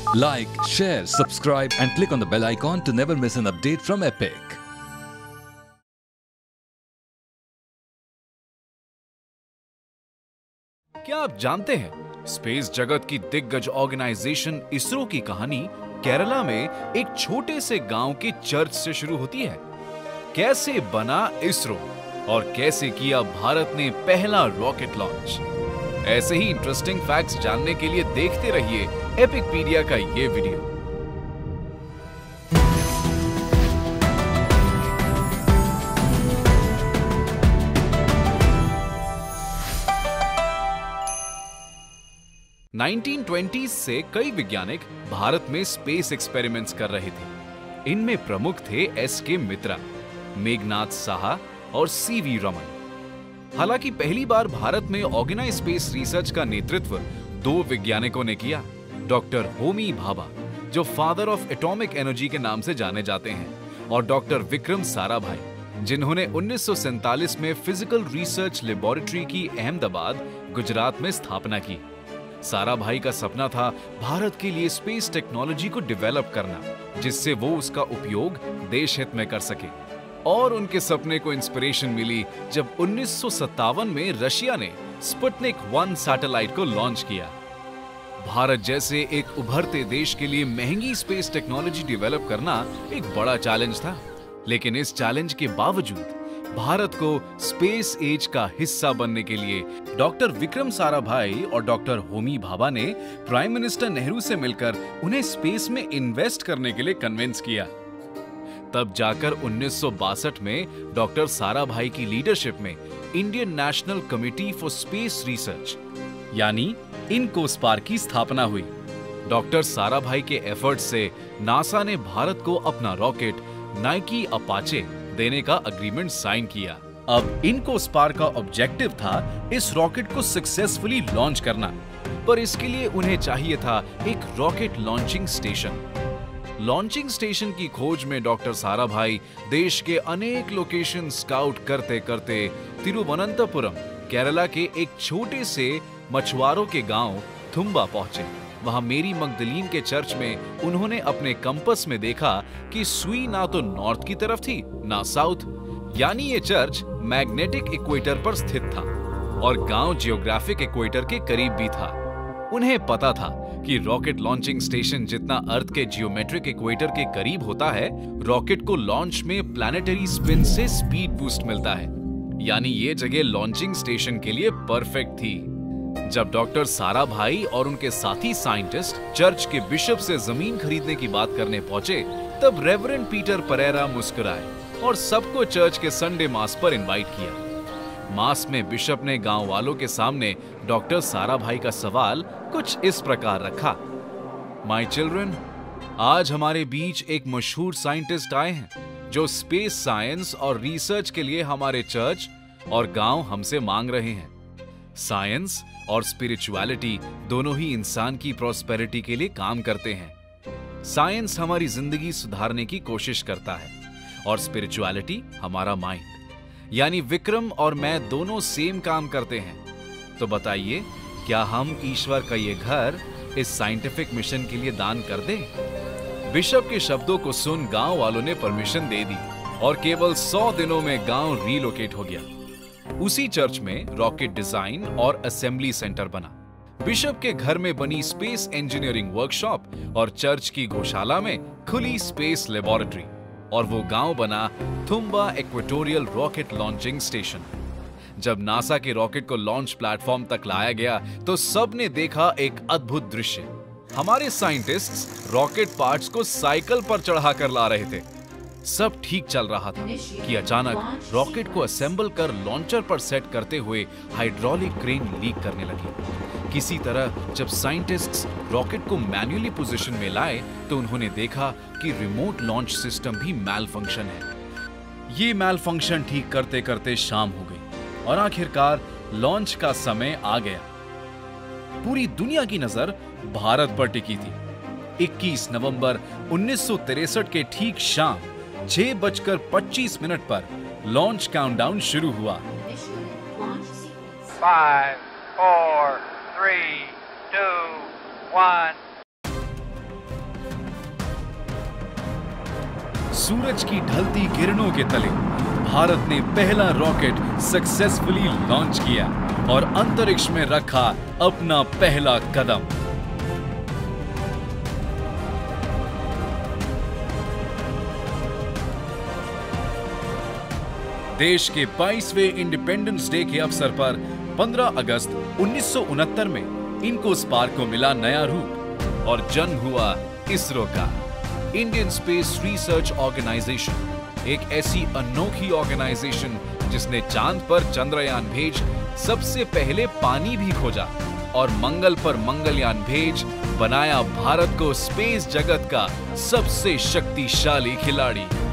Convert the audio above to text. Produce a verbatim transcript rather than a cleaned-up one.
Like, share, subscribe and click on the bell icon to never miss an update from Epic. क्या आप जानते हैं space जगत की दिग्गज ऑर्गेनाइजेशन इसरो की कहानी केरला में एक छोटे से गांव के चर्च से शुरू होती है। कैसे बना इसरो और कैसे किया भारत ने पहला रॉकेट लॉन्च, ऐसे ही इंटरेस्टिंग फैक्ट्स जानने के लिए देखते रहिए एपिकपीडिया का ये वीडियो। नाइनटीन ट्वेंटीज़ से कई वैज्ञानिक भारत में स्पेस एक्सपेरिमेंट्स कर रहे थे। इनमें प्रमुख थे एस के मित्रा, मेघनाथ साहा और सी वी रमन। हालांकि पहली बार भारत में ऑर्गेनाइज स्पेस रिसर्च का नेतृत्व दो वैज्ञानिकों ने किया, डॉक्टर होमी भाभा जो फादर ऑफ एटॉमिक एनर्जी के नाम से जाने जाते हैं, और डॉक्टर विक्रम साराभाई जिन्होंने उन्नीस सौ सैंतालीस में फिजिकल रिसर्च लेबोरेटरी की अहमदाबाद, गुजरात में स्थापना की। साराभाई का सपना था भारत के लिए स्पेस टेक्नोलॉजी को डेवलप करना, जिससे वो उसका उपयोग देश हित में कर सके। और उनके सपने को इंस्पिरेशन मिली जब उन्नीस सौ सत्तावन में रशिया ने स्पुतनिक वन सैटेलाइट को लॉन्च किया। भारत जैसे एक उभरते देश के लिए महंगी स्पेस टेक्नोलॉजी डेवलप करना एक बड़ा चैलेंज था, लेकिन इस चैलेंज के बावजूद भारत को स्पेस एज का हिस्सा बनने के लिए डॉक्टर विक्रम साराभाई और डॉक्टर होमी भाभा ने प्राइम मिनिस्टर नेहरू से मिलकर उन्हें स्पेस में इन्वेस्ट करने के लिए कन्विंस किया। तब जाकर उन्नीस सौ बासठ में डॉक्टर साराभाई की लीडरशिप में Indian National Committee for Space Research यानी इनकोस्पार की स्थापना हुई। डॉक्टर साराभाई के एफर्ट से नासा ने भारत को अपना रॉकेट नाइकी अपाचे देने का अग्रीमेंट साइन किया। अब इनकोस्पार का ऑब्जेक्टिव था इस रॉकेट को सक्सेसफुली लॉन्च करना, पर इसके लिए उन्हें चाहिए था एक rocket launching station. Launching station की खोज में डॉक्टर साराभाई देश के अनेक लोकेशन स्काउट करते करते तिरुवनंतपुरम, केरला के एक छोटे से मछुआरों के गांव थुम्बा पहुंचे। वहां मेरी मगदलीन के चर्च में उन्होंने अपने कंपस में देखा कि सुई ना तो नॉर्थ की तरफ थी ना साउथ, यानी ये चर्च मैग्नेटिक इक्वेटर पर स्थित था और गांव जियोग्राफिक इक्वेटर के करीब भी था। उन्हें पता था कि रॉकेट लॉन्चिंग स्टेशन जितना अर्थ के जियोमेट्रिक इक्वेटर के करीब होता है, रॉकेट को लॉन्च में प्लैनेटरी स्पिन से स्पीड बूस्ट मिलता है, यानी ये जगह लॉन्चिंग स्टेशन के लिए परफेक्ट थी। जब डॉक्टर साराभाई और उनके साथी साइंटिस्ट चर्च के बिशप से जमीन खरीदने की बात करने पहुंचे, तब रेवरेंड पीटर परेरा मुस्कुराए और सबको चर्च के संडे मास पर इनवाइट किया। मास में बिशप ने गांव वालों के सामने डॉक्टर साराभाई का सवाल कुछ इस प्रकार रखा, माय चिल्ड्रन, आज हमारे बीच एक मशहूर साइंटिस्ट आए हैं जो स्पेस साइंस और रिसर्च के लिए हमारे चर्च और गांव हमसे मांग रहे हैं। साइंस और स्पिरिचुअलिटी दोनों ही इंसान की प्रॉस्पेरिटी के लिए काम करते हैं। साइंस हमारी जिंदगी सुधारने की कोशिश करता है और स्पिरिचुअलिटी हमारा माइंड, यानी विक्रम और मैं दोनों सेम काम करते हैं। तो बताइए, क्या हम ईश्वर का ये घर इस साइंटिफिक मिशन के लिए दान कर दें? बिशप के शब्दों को सुन गांव वालों ने परमिशन दे दी और केवल सौ दिनों में गांव रीलोकेट हो गया। उसी चर्च में रॉकेट डिजाइन और असेंबली सेंटर बना। बिशप के घर में बनी स्पेस इंजीनियरिंग वर्कशॉप और चर्च की गौशाला में खुली स्पेस लेबोरेटरी, और वो गांव बना Thumba Equatorial Rocket launching Station. जब नासा के रॉकेट को लॉन्च प्लेटफॉर्म तक लाया गया तो सबने देखा एक अद्भुत दृश्य। हमारे साइंटिस्ट्स रॉकेट पार्ट्स को साइकिल पर चढ़ाकर ला रहे थे। सब ठीक चल रहा था कि अचानक रॉकेट को असेंबल कर लॉन्चर पर सेट करते हुए हाइड्रोलिक क्रेन लीक करने लगी। किसी तरह जब साइंटिस्ट्स रॉकेट को मैन्युअली पोजीशन में लाए तो उन्होंने देखा कि रिमोट लॉन्च सिस्टम भी मैल फंक्शन है। ये मैल फंक्शन ठीक करते करते शाम हो गई और आखिरकार लॉन्च का समय आ गया। पूरी दुनिया की नजर भारत पर टिकी थी। इक्कीस नवंबर उन्नीस सौ तिरसठ के ठीक शाम छह बजकर पच्चीस मिनट पर लॉन्च काउंटडाउन शुरू हुआ। Five, four, three, two, one. सूरज की ढलती किरणों के तले भारत ने पहला रॉकेट सक्सेसफुली लॉन्च किया और अंतरिक्ष में रखा अपना पहला कदम। देश के बाईसवें इंडिपेंडेंस डे के अवसर पर पंद्रह अगस्त उन्नीस सौ उनहत्तर में इनको स्पार्क को मिला नया रूप और जन्म हुआ इसरो का। इंडियन स्पेस रिसर्च ऑर्गेनाइजेशन एक ऐसी अनोखी ऑर्गेनाइजेशन जिसने चांद पर चंद्रयान भेज सबसे पहले पानी भी खोजा और मंगल पर मंगलयान भेज बनाया भारत को स्पेस जगत का सबसे शक्तिशाली खिलाड़ी।